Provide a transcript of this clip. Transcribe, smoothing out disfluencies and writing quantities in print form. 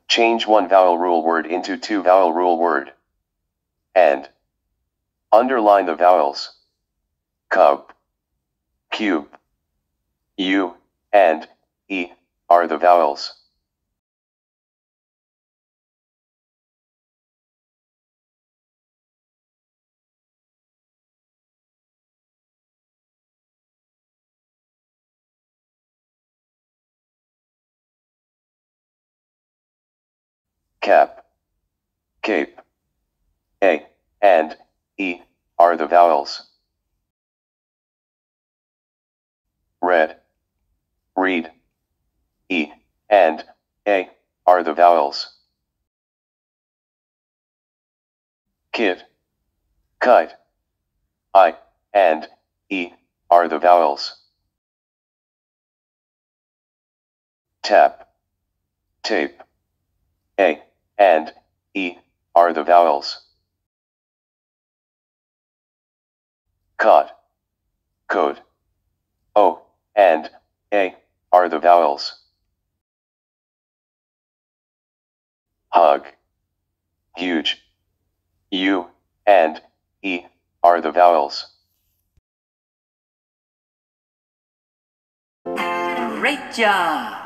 Change one vowel rule word into two vowel rule word. And. Underline the vowels. Cub, cube, U, and E are the vowels. Cap, cape, A, and E are the vowels. Read, read, E, and A are the vowels. Kid, kite, I, and E are the vowels. Tap, tape, A, and E are the vowels. Cod, code, O, and A are the vowels. Hug, huge, U, and E are the vowels. Great job!